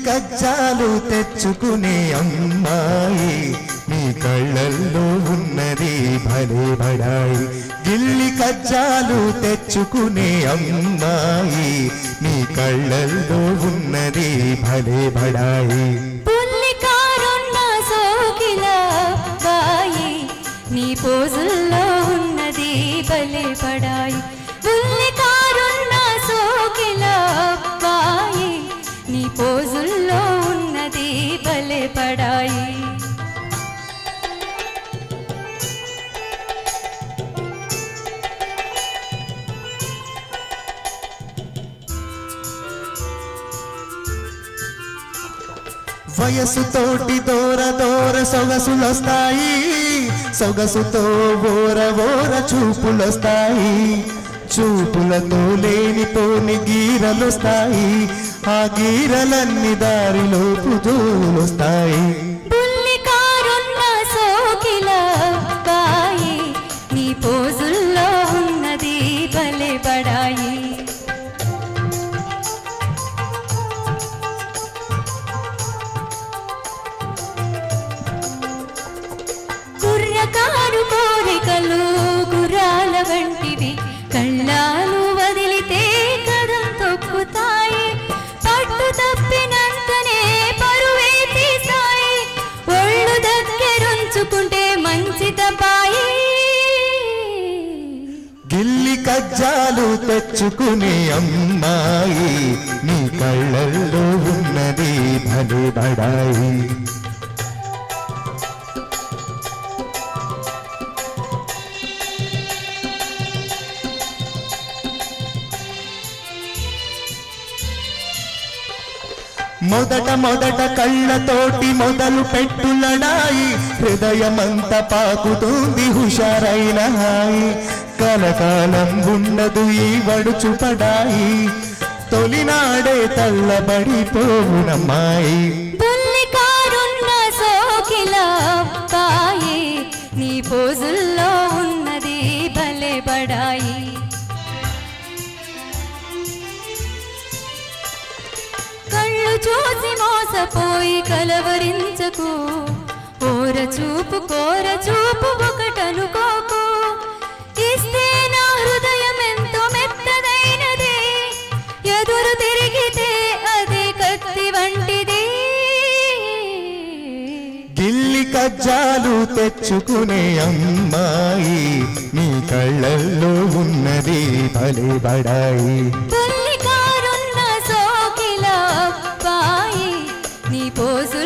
కజ్జాలు తెచ్చుకునే అమ్మాయి నీ కళ్ళల్లో ఉన్నది భలే బడాయి గిల్లి కజ్జాలు తెచ్చుకునే అమ్మాయి నీ కళ్ళల్లో ఉన్నది భలే బడాయి పుల్లికారున్న సోకిల బాయి నీ పోజుల్లో ఉన్నది భలే బడాయి పుల్లికారున్న సోకిల బాయి నీ పోజుల్లో ఉన్నది భలే బడాయి వయసుతోటి దూర దూర సొగసులొస్తాయి సొగసుతో ఓర ఓర చూపులొస్తాయి చూపులతో లేనిపోని గీరలొస్తాయి ఆ గీరలన్నీ దారిలోపు దూరొస్తాయి పుల్లికారున్న సోకిల బాయి నీ పోజుల్లో ఉన్నది భలే బడాయి కుర్రకారు కోరికలు గుర్రాల వంటివి కళ్ళాలు వదిలితే కదం తొక్కుతాయి పట్టు తప్పినంతనే పరువే తీసాయి ఒళ్ళు దగ్గరుంచుకుంటే మంచి తపాయి గిల్లి కజ్జాలు తెచ్చుకునే అమ్మాయి నీ కళ్ళల్లో ఉన్నది భలే బడాయి మొదట మొదట కళ్ళతోటి మొదలు పెట్టులడాయి హృదయమంత పాకుతుంది హుషారైన హాయి కలకాలం ఉండదు ఈ వడుచు పడాయి తొలినాడే తల్లబడిపోవునమ్మాయి పుల్లికారున్న సోకిల బాయి నీ పోజుల్లో ఉన్నది భలే బడాయి కళ్ళు చూసి మోసపోయి కలవరించకు కోర చూపు ఒకటనుకోకు ఇస్తే నా హృదయం ఎంతో మెత్తదైనది ఎదురు తిరిగితే అది కత్తి వంటిది గిల్లి కజ్జాలు తెచ్చుకునే అమ్మాయి నీ కళ్ళల్లో ఉన్నది భలే బడాయి పుల్లికారున్న సోకిల బాయి నీ పోజు